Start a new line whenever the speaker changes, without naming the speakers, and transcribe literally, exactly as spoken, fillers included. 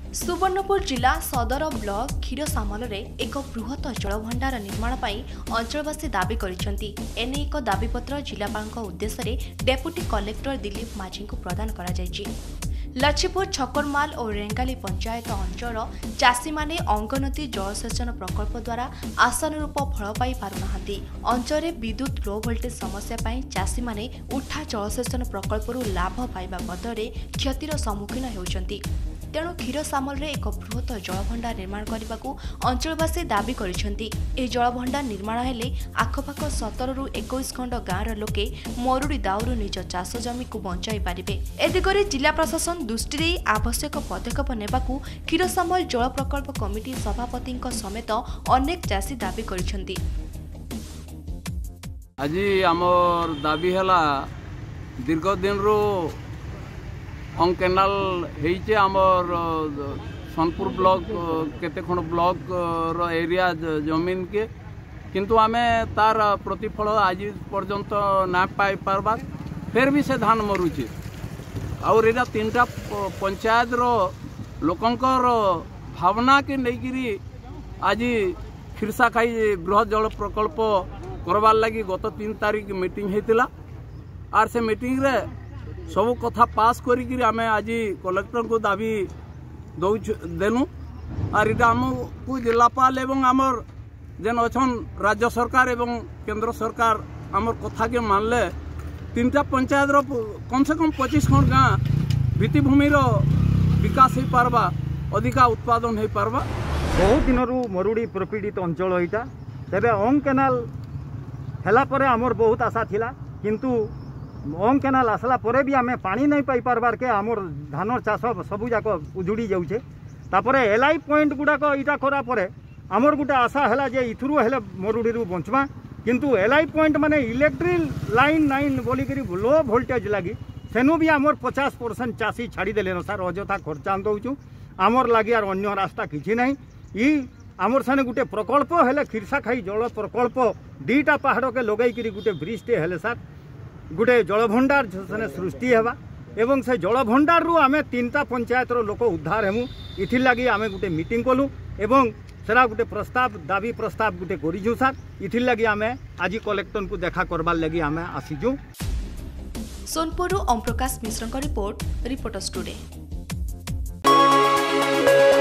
सुवर्णपुर जिला सदर ब्लॉक क्षीरसामल एक बृहत जलभंडार निर्माण पर अंचलवासी दाबी करिसेंती। एने एक दाबीपत्र जिलापाल उद्देश्य डेप्यूटी कलेक्टर दिलीप माझी को प्रदान करा जायछि। लछीपुर छकरमाल और रेंगाली पंचायत अंचल चाषी माने अंगनती जलसेचन प्रकल्प द्वारा आशानुरूप फल पाई पारुनाहांती। अंचल विद्युत लो वोल्टेज समस्या पाई चाषी माने उठा जलसेचन प्रकल्परू लाभ पाइबा बदले क्षतिर सम्मुखीन हेउछंती। तेणु क्षीरसामल एक बृहत जलभंडार निर्माण करने को अंचलवासी दाबी करिसेंती। ए जलभंडार निर्माण हेले आखपाख सतर रु इक्कीस खंड गाँवर लोके मरुड़ी दाउरू निज चाष जमी को बंचाई पारिबे। ए दिगरे जिला प्रशासन दृष्टि दे आवश्यक पदक्षेप नेबाकू क्षीरसामल जल प्रकल्प कमिटी सभापति समेत अनेक चाषी दाबी करिसेंती।
आज आमर दाबी हला दीर्घ दिन रो अंग केनाल होइचे आमर सोनपुर ब्लॉक केते खंड ब्लॉक रो एरिया जमीन के किंतु आमे तार प्रतिफल आज पर्यंत ना पाई पारबा फिर भी से धान मरुचे और एटा तीनटा पंचायत रो लोकंकर भावना के लेकिरी आज खिरसाखाई बृहत जल प्रकल्प करवार लगी गत तीन तारीख मीटिंग होता आर से मीटिंग रे सब कथा पास करी आमे आज कलेक्टर को दाबी देलु आर इटा आमको जिलापाल एवं आमर जेन अच्छन राज्य सरकार एवं केंद्र सरकार आमर कथा के मानले तीन टा पंचायत रो कम से कम पच्चीस खंड गाँ भित्तिभूमि रो विकास हो पारबा अधिका उत्पादन हो पारबा।
बहुत दिन रु मरुड़ी प्रपीड़ित अंचल एटा तेबे अंग केनाल हेला परे आमर बहुत आशा थिला किंतु अंग केनाल आसला परे भी आमे पानी नहीं पाई पारबार के आमर धान चाष सबू जाक उजुड़ी जाऊे तापरे एलआई पॉइंट गुड़ाक इटा करा परे आमर गोटे आशा है जे इथुरु हेले मरुड़ी बंचमा किंतु एलआई पॉइंट माने इलेक्ट्रिक लाइन नाइन बोलिक लो वोल्टेज लगी सेनु भी आमर पचास परसेंट चाषी छाड़ीदेले न सार अजथा खर्चान दौचु आमर लगी आर अन्य रास्ता किसी ना ई आमर साने गोटे प्रकल्प हेले खिरसाखाई जल प्रकल्प दीटा पहाड़ के लगैकरी गोटे ब्रिजटे हेले सार गोटे जलभंडार से सृष्टि हेबा एवं से जलभंडार रु आमे तीनटा पंचायत रो लोक उद्धार हेमु इथिर लगी आमे गोटे मीटिंग कलु एवं सेरा गोटे प्रस्ताव दाबी प्रस्ताव गोटे करिजु सार इथिर लगी आमे आज कलेक्टर को देखा करबार लगी आमे आसीजु।
Sonpur Om Prakash Mishra report reporters today.